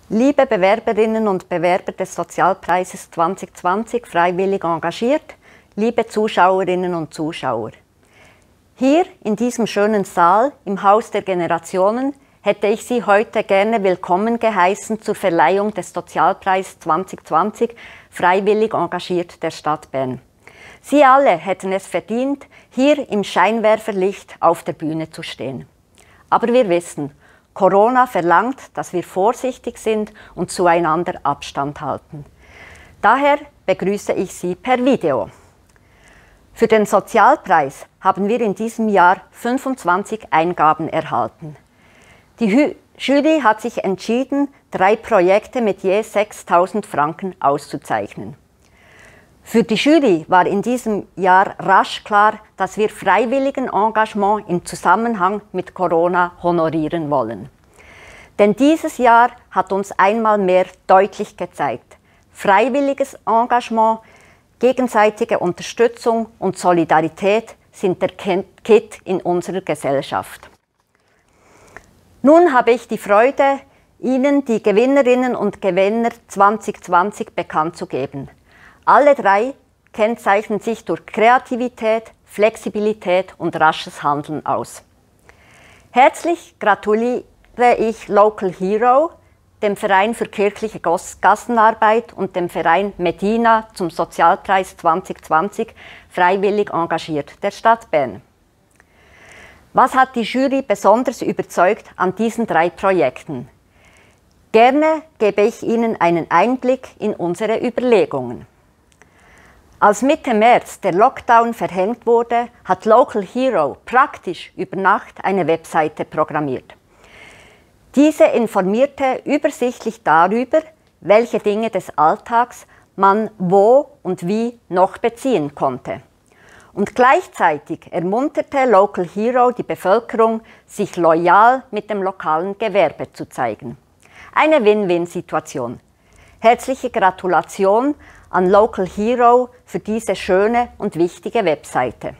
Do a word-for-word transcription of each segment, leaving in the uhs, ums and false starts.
Liebe Bewerberinnen und Bewerber des Sozialpreises zwanzig zwanzig, freiwillig engagiert, liebe Zuschauerinnen und Zuschauer. Hier in diesem schönen Saal im Haus der Generationen hätte ich Sie heute gerne willkommen geheißen zur Verleihung des Sozialpreises zwanzig zwanzig, freiwillig engagiert der Stadt Bern. Sie alle hätten es verdient, hier im Scheinwerferlicht auf der Bühne zu stehen. Aber wir wissen, Corona verlangt, dass wir vorsichtig sind und zueinander Abstand halten. Daher begrüße ich Sie per Video. Für den Sozialpreis haben wir in diesem Jahr fünfundzwanzig Eingaben erhalten. Die Hü- Jury hat sich entschieden, drei Projekte mit je sechstausend Franken auszuzeichnen. Für die Jury war in diesem Jahr rasch klar, dass wir freiwilligen Engagement im Zusammenhang mit Corona honorieren wollen. Denn dieses Jahr hat uns einmal mehr deutlich gezeigt, freiwilliges Engagement, gegenseitige Unterstützung und Solidarität sind der Kit in unserer Gesellschaft. Nun habe ich die Freude, Ihnen die Gewinnerinnen und Gewinner zwanzig zwanzig bekannt zu geben. Alle drei kennzeichnen sich durch Kreativität, Flexibilität und rasches Handeln aus. Herzlich gratuliere ich Local Hero, dem Verein für kirchliche Gassenarbeit und dem Verein Medina zum Sozialpreis zwanzig zwanzig, freiwillig engagiert der Stadt Bern. Was hat die Jury besonders überzeugt an diesen drei Projekten? Gerne gebe ich Ihnen einen Einblick in unsere Überlegungen. Als Mitte März der Lockdown verhängt wurde, hat Local Hero praktisch über Nacht eine Webseite programmiert. Diese informierte übersichtlich darüber, welche Dinge des Alltags man wo und wie noch beziehen konnte. Und gleichzeitig ermunterte Local Hero die Bevölkerung, sich loyal mit dem lokalen Gewerbe zu zeigen. Eine Win-Win-Situation. Herzliche Gratulation an Local Hero für diese schöne und wichtige Webseite.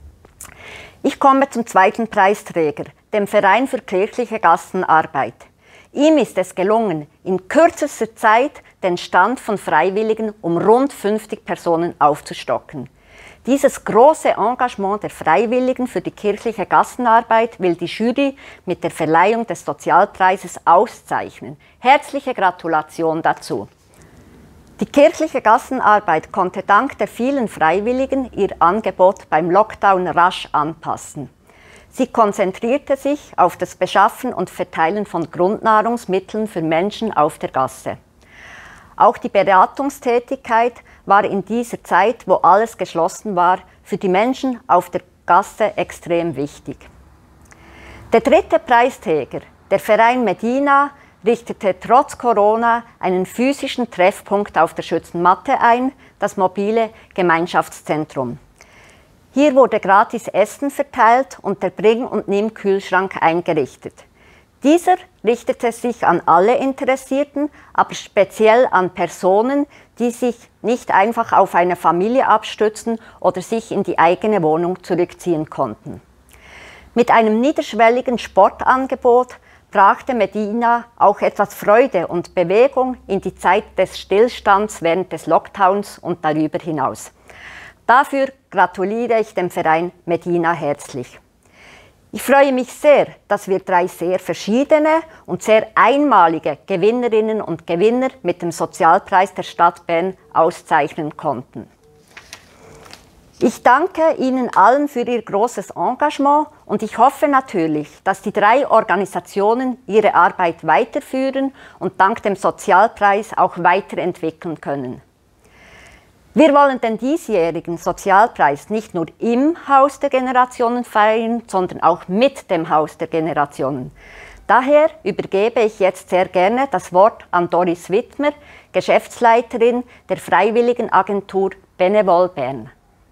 Ich komme zum zweiten Preisträger, dem Verein für kirchliche Gassenarbeit. Ihm ist es gelungen, in kürzester Zeit den Stand von Freiwilligen um rund fünfzig Personen aufzustocken. Dieses große Engagement der Freiwilligen für die kirchliche Gassenarbeit will die Jury mit der Verleihung des Sozialpreises auszeichnen. Herzliche Gratulation dazu. Die kirchliche Gassenarbeit konnte dank der vielen Freiwilligen ihr Angebot beim Lockdown rasch anpassen. Sie konzentrierte sich auf das Beschaffen und Verteilen von Grundnahrungsmitteln für Menschen auf der Gasse. Auch die Beratungstätigkeit war in dieser Zeit, wo alles geschlossen war, für die Menschen auf der Gasse extrem wichtig. Der dritte Preisträger, der Verein Medina, richtete trotz Corona einen physischen Treffpunkt auf der Schützenmatte ein, das mobile Gemeinschaftszentrum. Hier wurde gratis Essen verteilt und der Bring- und Nimm-Kühlschrank eingerichtet. Dieser richtete sich an alle Interessierten, aber speziell an Personen, die sich nicht einfach auf eine Familie abstützen oder sich in die eigene Wohnung zurückziehen konnten. Mit einem niederschwelligen Sportangebot brachte Medina auch etwas Freude und Bewegung in die Zeit des Stillstands während des Lockdowns und darüber hinaus. Dafür gratuliere ich dem Verein Medina herzlich. Ich freue mich sehr, dass wir drei sehr verschiedene und sehr einmalige Gewinnerinnen und Gewinner mit dem Sozialpreis der Stadt Bern auszeichnen konnten. Ich danke Ihnen allen für Ihr großes Engagement und ich hoffe natürlich, dass die drei Organisationen ihre Arbeit weiterführen und dank dem Sozialpreis auch weiterentwickeln können. Wir wollen den diesjährigen Sozialpreis nicht nur im Haus der Generationen feiern, sondern auch mit dem Haus der Generationen. Daher übergebe ich jetzt sehr gerne das Wort an Doris Wittmer, Geschäftsleiterin der Freiwilligenagentur Benevol Bern.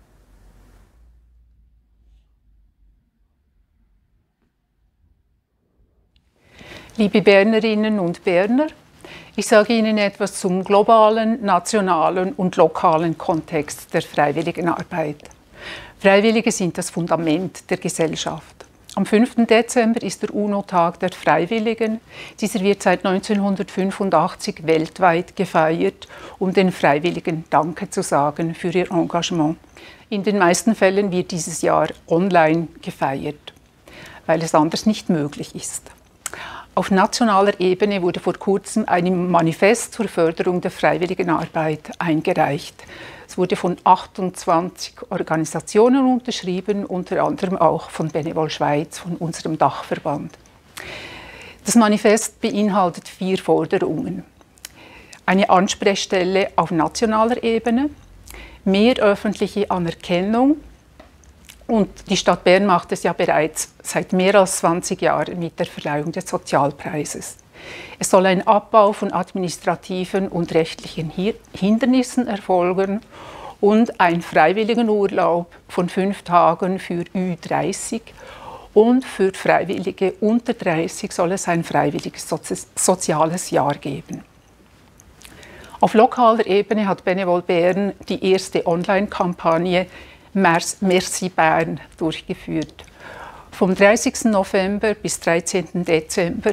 Liebe Bernerinnen und Berner, ich sage Ihnen etwas zum globalen, nationalen und lokalen Kontext der Freiwilligenarbeit. Freiwillige sind das Fundament der Gesellschaft. Am fünften Dezember ist der UNO-Tag der Freiwilligen. Dieser wird seit neunzehnhundertfünfundachtzig weltweit gefeiert, um den Freiwilligen Danke zu sagen für ihr Engagement. In den meisten Fällen wird dieses Jahr online gefeiert, weil es anders nicht möglich ist. Auf nationaler Ebene wurde vor kurzem ein Manifest zur Förderung der Freiwilligenarbeit eingereicht. Es wurde von achtundzwanzig Organisationen unterschrieben, unter anderem auch von Benevol Schweiz, von unserem Dachverband. Das Manifest beinhaltet vier Forderungen. Eine Ansprechstelle auf nationaler Ebene, mehr öffentliche Anerkennung, und die Stadt Bern macht es ja bereits seit mehr als zwanzig Jahren mit der Verleihung des Sozialpreises. Es soll ein Abbau von administrativen und rechtlichen Hindernissen erfolgen und ein Freiwilligenurlaub von fünf Tagen für Ü dreißig, und für Freiwillige unter dreißig soll es ein freiwilliges soziales Jahr geben. Auf lokaler Ebene hat Benevol Bern die erste Online-Kampagne Merci Bern durchgeführt. Vom dreißigsten November bis dreizehnten Dezember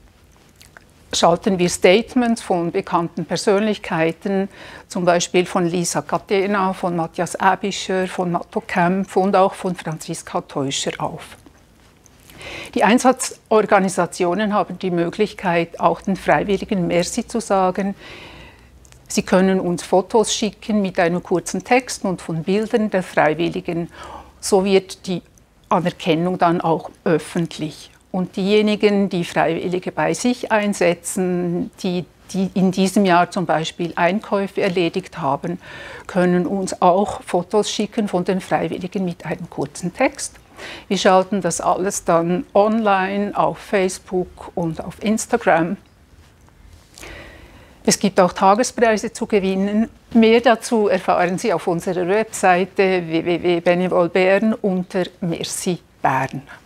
schalten wir Statements von bekannten Persönlichkeiten, zum Beispiel von Lisa Catena, von Matthias Äbischer, von Matto Kempf und auch von Franziska Teuscher auf. Die Einsatzorganisationen haben die Möglichkeit, auch den Freiwilligen Merci zu sagen. Sie können uns Fotos schicken mit einem kurzen Text und von Bildern der Freiwilligen. So wird die Anerkennung dann auch öffentlich. Und diejenigen, die Freiwillige bei sich einsetzen, die, die in diesem Jahr zum Beispiel Einkäufe erledigt haben, können uns auch Fotos schicken von den Freiwilligen mit einem kurzen Text. Wir schalten das alles dann online auf Facebook und auf Instagram. Es gibt auch Tagespreise zu gewinnen. Mehr dazu erfahren Sie auf unserer Webseite w w w punkt benevol bern unter Merci Bern.